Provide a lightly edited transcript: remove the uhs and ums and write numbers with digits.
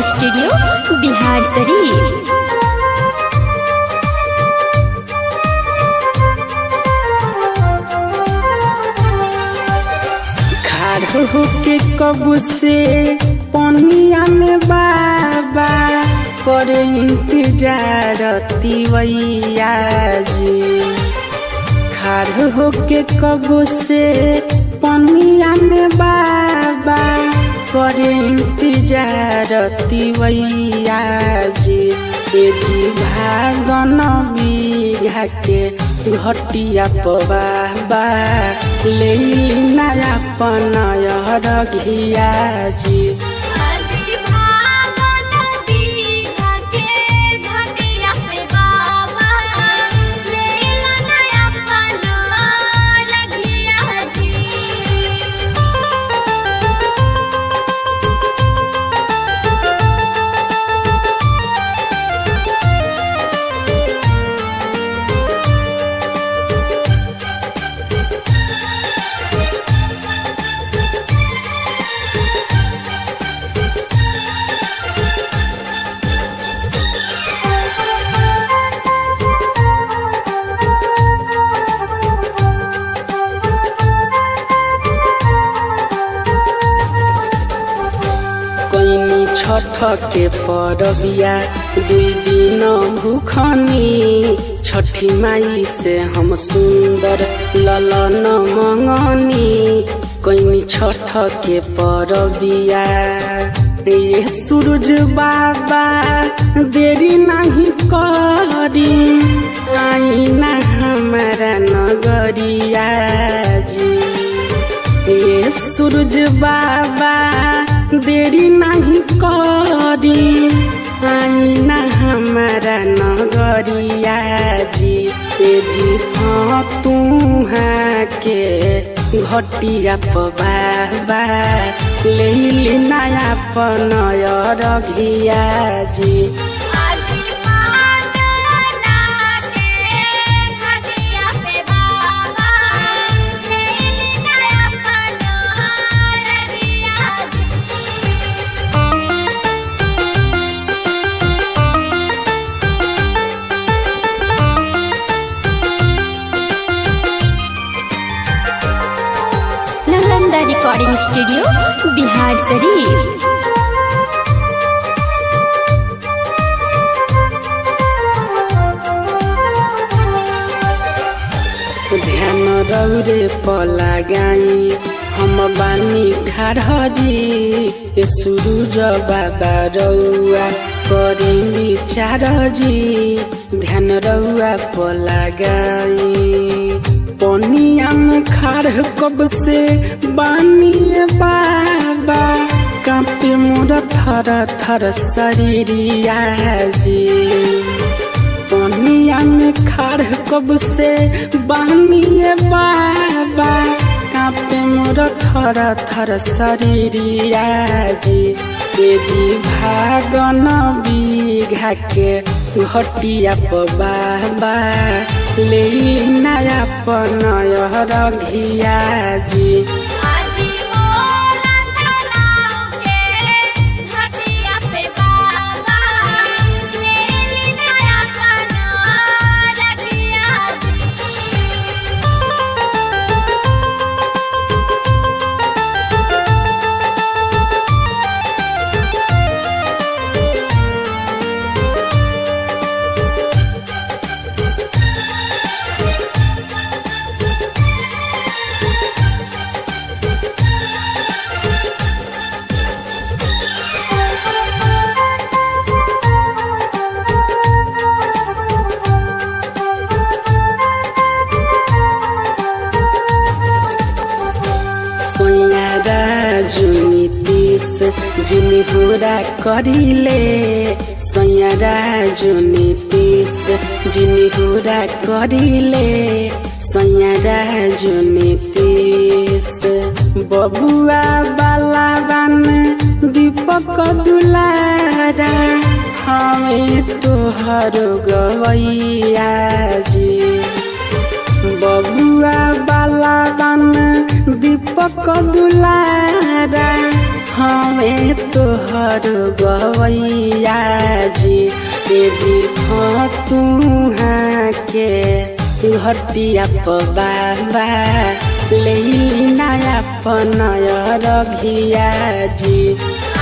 Studio Bihar Sharif. खाड़ होके कब से पनिया में बाबा करे इंतजार तिवैया जी। खाड़ होके कब से पनिया में बाबा करे इंतजार तिवैया जी। जी भागन बीघा के घटिया पबाबा ले नया पनया रघिया जी। छठ के परबिया 2 दिन भूखनी। छठी माई से हम सुंदर ललन मंगनी। कहीं छठ के परबिया ये सूरज बाबा देरी नहीं करी आई ना हमारा नगरिया जी। ये सूरज बाबा देरी नहीं करी आई ना हमारा नगरिया जी। जी तू के घटिया पबाबा ले नया पनया रघिया जी। Recording studio Bihar Sharif. ध्यान रौरे पला गाई हम बानी खाड़ जी। सूरज बाबा रौआ करे विचार जी। ध्यान रौआ पला गाई पनिया में खाड़ कब से बानी बाबा कांपे मोर थर थर शरीरिया जी। पनिया में खाड़ कब से बानी बाबा कांपे मोर थर थर शरीरिया जी। जी भागन बीघा के घटिया पबाबा ले नया पनया रघिया जी। जिनी पूरा करिले सैयारा जो नीतीश जिनी पूरा करिले सैयारा जो नीतीश। बबुआ बाला बन दीपक दुलारा हमें तोहर गवैया जी। बबुआ बाला बन दीपक दुलारा हमें तोहर गवैया जी तेरी तू के घटिया बाबा ले नया पनय रघिया जी